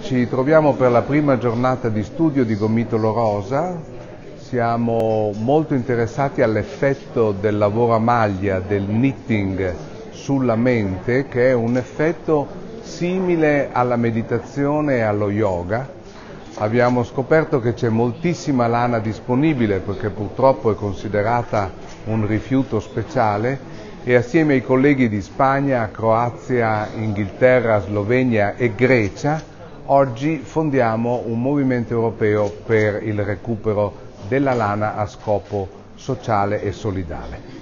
ci troviamo per la prima giornata di studio di Gomitolo Rosa. Siamo molto interessati all'effetto del lavoro a maglia, del knitting sulla mente, che è un effetto simile alla meditazione e allo yoga. Abbiamo scoperto che c'è moltissima lana disponibile perché purtroppo è considerata un rifiuto speciale e assieme ai colleghi di Spagna, Croazia, Inghilterra, Slovenia e Grecia oggi fondiamo un movimento europeo per il recupero della lana a scopo sociale e solidale.